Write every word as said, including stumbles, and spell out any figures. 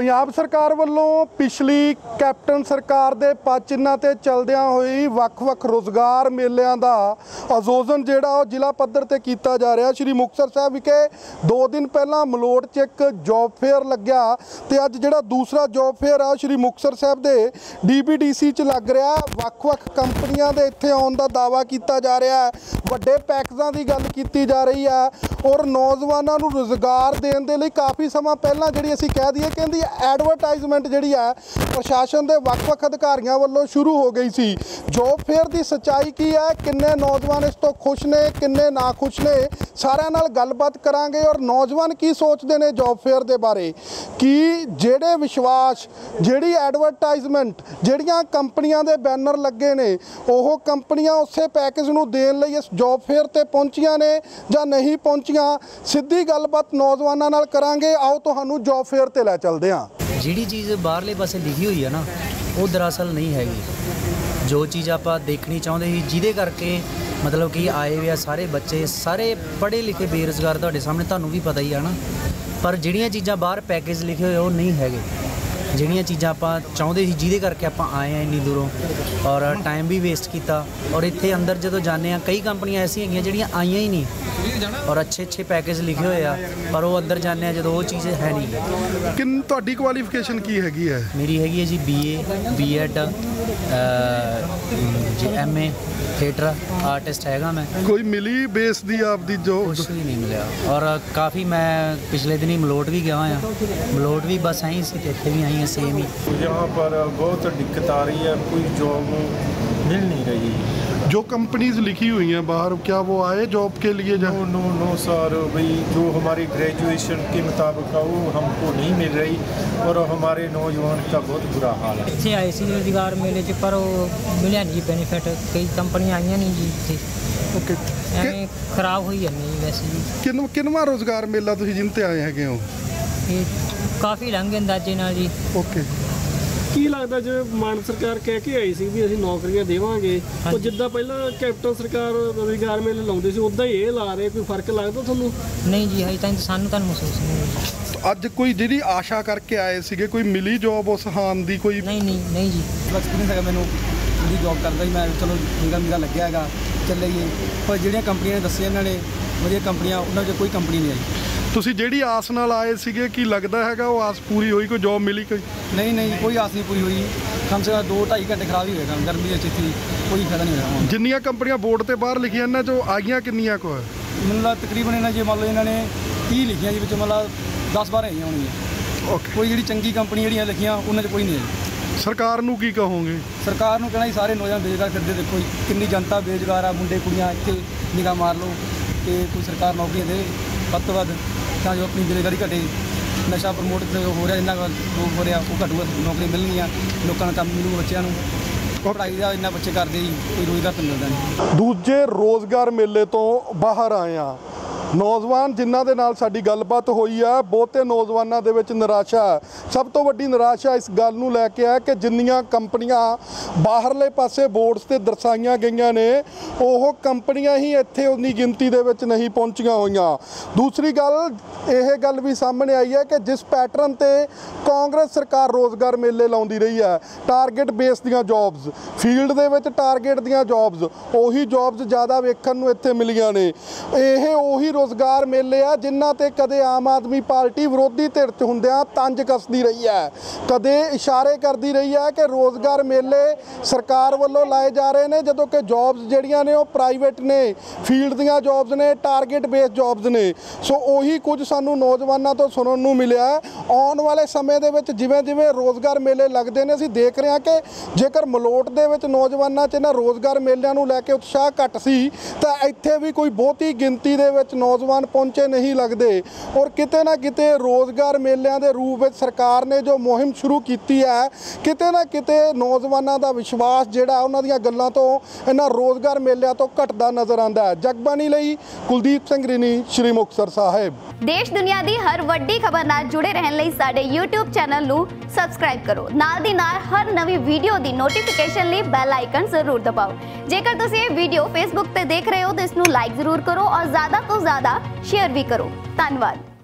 पंजाब सरकार वालों पिछली कैप्टन सरकार दे पद चिन्हां ते चलदियां होई वख-वख रोज़गार मेलिਆਂ ਦਾ आयोजन ਜਿਹੜਾ ਉਹ ਜ਼ਿਲ੍ਹਾ ਪੱਧਰ ਤੇ ਕੀਤਾ ਜਾ ਰਿਹਾ। श्री मुक्तसर साहब विखे दो दिन पहला मलोट च एक जॉब फेयर लग्या ते अज ਜਿਹੜਾ दूसरा जॉब फेयर आ श्री मुक्तसर साहब दे डी बी डी सी च लग रहा। वख-वख कंपनियां दे इत्थे आउण दा दावा किया जा रहा है, वड्डे पैकेजां दी गल कीती जा रही है और नौजवानों नूं रोज़गार देण दे लई काफ़ी समा पहलां जिहड़ी असीं कह दईए कहंदी एडवरटाइजमेंट जिहड़ी है प्रशासन के वख-वख अधिकारियों वालों शुरू हो गई सी। जॉब फेयर की सच्चाई की है, किन्ने नौजवान इस तो खुश ने, किन्ने ना खुश ने, सारिਆਂ नाल गलबात करांगे और नौजवान की सोचते हैं जॉब फेयर के बारे कि जेड़े विश्वास जिहड़ी एडवरटाइजमेंट जिहड़ियां कंपनियां दे बैनर लगे ने ओह कंपनियां उस पैकेज नूं देण लई इस जॉब फेयर ते पहुंचियां ने जां नहीं पहुंचियां। सीधी गलबात नौजवानों नाल करांगे। आओ तुहानूं जॉब फेयर ते लै चलदे हां। जिहड़ी चीज़ बाहरले पासे लिखी हुई है ना वो दरअसल नहीं हैगी। जो चीज़ आप देखनी चाहते ही जिहदे करके मतलब कि आए हुए सारे बच्चे सारे पढ़े लिखे बेरोज़गार तुहाडे सामने तुहानूं भी पता ही है ना, पर जिहड़ियां चीज़ां बाहर पैकेज लिखे हुए वो नहीं हैगे। जिहड़ियां चीज़ां आपां चाहुंदे सी जिहदे करके आपां आए हैं इन्नी दूरों और टाइम भी वेस्ट किया और इत्थे अंदर जदों जाने आ कई कंपनियां ऐसी हैगियां जिहड़ियां आईयां ही नहीं और अच्छे अच्छे पैकेज लिखे हुए आ पर वो अंदर जाने जो वो चीज़ है नहीं। किन तुहाडी क्वालिफिकेशन की हैगी है? मेरी हैगी है जी बी ए बी एड जी एम ए थिएटर आर्टिस्ट हैगा मैं। कोई मिली बेस दी आपदी जो? कुछ भी नहीं मिला और काफ़ी मैं पिछले दिन ही मलोट भी गया हाँ मलोट भी बस आई सी इतने भी आई हैं सेम ही। यहाँ पर बहुत दिक्कत आ रही है, कोई जॉब मिल नहीं रही। जो कंपनीज लिखी हुई हैं बाहर क्या वो आए जॉब के लिए? नो नो नो सर, भाई जो हमारी ग्रेजुएशन के मुताबिक है वो हमको नहीं मिल रही और हमारे नौजवान का बहुत बुरा हाल है। इतने आए सी रोजगार मेले च पर मिलिया नहीं बेनीफिट, कई कंपनियां आईयां नहीं जी इत्थे। ओके एवें खराब होई जांदी जी वैसे जी। किन किनवा रोजगार मेला तुसीं जिन ते आए हैगे हो? ये काफ़ी लंघ अंदाजे नाल जी। ओके ਕੀ ਲੱਗਦਾ ਜੇ ਮਾਨ ਸਰਕਾਰ ਕਹਿ ਕੇ ਆਈ ਸੀ ਵੀ ਅਸੀਂ ਨੌਕਰੀਆਂ ਦੇਵਾਂਗੇ ਉਹ ਜਿੱਦਾਂ ਪਹਿਲਾਂ ਕੈਪਟਨ ਸਰਕਾਰ ਰੋਜ਼ਗਾਰ ਮੇਲੇ ਲਾਉਂਦੇ ਸੀ ਉਦਾਂ ਹੀ ਇਹ ਲਾ ਰਹੇ, ਕੋਈ ਫਰਕ ਲੱਗਦਾ ਤੁਹਾਨੂੰ? ਨਹੀਂ ਜੀ ਹਜੇ ਤਾਂ ਸਾਨੂੰ ਤਾਂ ਮਹਿਸੂਸ ਨਹੀਂ। ਅੱਜ ਕੋਈ ਜਿਹੜੀ ਆਸ਼ਾ ਕਰਕੇ ਆਏ ਸੀਗੇ ਕੋਈ ਮਿਲੀ ਜੌਬ ਉਸ ਹਾਨ ਦੀ ਕੋਈ? ਨਹੀਂ ਨਹੀਂ ਨਹੀਂ ਜੀ ਐਕਸਪੀਰੀਅੰਸ ਹੈਗਾ ਮੈਨੂੰ, ਜਿਹੜੀ ਜੌਬ ਕਰਦਾ ਸੀ ਮੈਂ ਚਲੋ ਨਿਗਾ ਨਿਗਾ ਲੱਗਿਆ ਹੈਗਾ ਚੱਲੇਗੀ, ਪਰ ਜਿਹੜੀਆਂ ਕੰਪਨੀਆਂ ਨੇ ਦੱਸਿਆ ਇਹਨਾਂ ਨੇ ਵਧੀਆ ਕੰਪਨੀਆਂ ਉਹਨਾਂ 'ਚ ਕੋਈ ਕੰਪਨੀ ਨਹੀਂ ਆਈ। ਤੁਸੀਂ ਜਿਹੜੀ ਆਸ ਨਾਲ ਆਏ ਸੀਗੇ ਕੀ ਲੱਗਦਾ ਹੈਗਾ ਉਹ ਆਸ ਪੂਰੀ ਹੋਈ, ਕੋਈ ਜੌਬ ਮਿਲੀ ਕੋਈ? ਨਹੀਂ ਨਹੀਂ ਕੋਈ ਆਸ ਨਹੀਂ ਪੂਰੀ ਹੋਈ। ਕਮ ਸੇ ਕਮ ਦੋ ਢਾਈ ਘੰਟੇ ਖਰਾਬ ਹੀ ਹੋਏ ਕੰਮ ਗਰਮੀ ਵਿੱਚ ਇੱਥੇ ਕੋਈ ਫਾਇਦਾ ਨਹੀਂ ਹੋਇਆ। ਜਿੰਨੀਆਂ ਕੰਪਨੀਆਂ ਬੋਰਡ ਤੇ ਬਾਹਰ ਲਿਖੀਆਂ ਇਹਨਾਂ 'ਚੋਂ ਆਈਆਂ ਕਿੰਨੀਆਂ ਕੁ? ਮੈਨੂੰ ਲੱਗਦਾ ਤਕਰੀਬਨ ਇਹਨਾਂ ਜੇ ਮੰਨ ਲਓ ਇਹਨਾਂ ਨੇ ਤੀਹ ਲਿਖੀਆਂ ਜੀ ਵਿੱਚ ਮਤਲਬ ਦਸ ਬਾਰਾਂ ਆਈਆਂ ਹੋਣਗੀਆਂ। ਓਕੇ ਕੋਈ ਜਿਹੜੀ ਚੰਗੀ ਕੰਪਨੀ ਜਿਹੜੀਆਂ ਲਿਖੀਆਂ ਉਹਨਾਂ 'ਚ ਕੋਈ ਨਹੀਂ ਆਈ। ਸਰਕਾਰ ਨੂੰ ਕੀ ਕਹੋਗੇ? ਸਰਕਾਰ ਨੂੰ ਕਹਿਣਾ ਜੀ ਸਾਰੇ ਨੌਜਵਾਨ ਬੇਰੁਜ਼ਗਾਰ ਫਿਰਦੇ, ਦੇਖੋ ਕਿੰਨੀ ਜਨਤਾ ਬੇਰੁਜ਼ਗਾਰ ਆ, ਮੁੰਡੇ ਕੁੜੀਆਂ ਇੱਥੇ ਨਿਗਾਹ ਮਾਰ ਲਓ ਤੇ ਕੋਈ ਸਰਕਾਰ ਨੌਕਰੀਆਂ ਦੇ ਵੱਧ ਤੋਂ ਵੱਧ ਤਾਂ ਜੋ ਆਪਣੀ ਬੇਰੁਜ਼ਗਾਰੀ ਘਟੇ। ਨਸ਼ਾ ਪ੍ਰਮੋਟ ਹੋ ਰਿਹਾ, ਇੰਨਾ ਹੋ ਰਿਹਾ ਉਹ ਘਟੂਗਾ, ਨੌਕਰੀਆਂ ਮਿਲਣਗੀਆਂ, ਲੋਕਾਂ ਨੂੰ ਕੰਮ ਮਿਲੂਗਾ, ਬੱਚਿਆਂ ਨੂੰ ਪੜ੍ਹਾਈ ਦਾ ਇੰਨਾ ਬੱਚੇ ਕਰਦੇ ਜੀ ਕੋਈ ਰੋਜ਼ਗਾਰ ਤਾਂ ਮਿਲਦਾ ਨਹੀਂ। ਦੂਜੇ ਰੋਜ਼ਗਾਰ ਮੇਲੇ ਤੋਂ ਬਾਹਰ ਆਏ ਆ नौजवान जिन्हां दे नाल साडी गलबात हुई है, बहुते नौजवानों दे विच निराशा है। सब तो वड्डी निराशा इस गल नूं लैके है कि जिन्नियां कंपनियां बाहरले पासे बोर्ड्स ते दर्शाईआं गईआं ने ओह कंपनियां ही इत्थे उन्नी गिनती दे विच नहीं पहुंचियां होईआं। दूसरी गल यह गल भी सामने आई है कि जिस पैटर्न ते कांग्रेस सरकार रोज़गार मेले लाउंदी रही है, टारगेट बेस दियां जॉब्स फील्ड दे विच टारगेट दियां जॉब्स उही जॉब्स ज़्यादा वेखण नूं इत्थे मिलियां ने। यह उही रोज़गार मेले आ जिन्हां ते कदे आम आदमी पार्टी विरोधी धिर च हुंदिआं तंज कसदी रही है, कदे इशारे करदी रही है कि रोज़गार मेले सरकार वालों लाए जा रहे हैं, जदों कि जॉब्स जिहड़ियां ने वो प्राइवेट ने, फील्ड दियां जॉब्स ने, टारगेट बेस जॉब्स ने। सो उही कुछ सानूं नौजवानों तो सुनन नूं मिलिआ। आउण वाले समय दे विच जिवें जिवें रोज़गार मेले लगदे ने असीं देख रहे हां कि जेकर मलोट दे विच नौजवानां च इन्हां रोज़गार मेलिਆਂ ਨੂੰ ਲੈ ਕੇ उत्साह घट सी तां ਇੱਥੇ भी कोई बहुती गिनती ਦੇ ਵਿੱਚ नौजवान पहुंचे नहीं लगते और किते ना किते रोज़गार मेलिਆਂ के रूप में सरकार ने जो मुहिम शुरू की है किते ना किते नौजवानों का विश्वास जिहड़ा उन्हां दीयां गल्लां तो इन्हां रोज़गार मेलिਆਂ तो घटदा नज़र आंदा है। जगबानी लई कुलदीप सिंह रिनी, श्री मुक्तसर साहिब। देश दुनिया की हर वड्डी खबर नाल जुड़े रहन लई साडे यूट्यूब चैनल नूं सबसक्राइब करो, नाल दी नाल हर नवी वीडियो दी नोटिफिकेशन लई बैल आइकन जरूर दबाओ। जेकर तुसीं ये वीडियो फेसबुक ते देख रहे हो तो इसनूं लाइक जरूर करो और ज़्यादा तो ज़्यादा शेयर भी करो। धन्यवाद।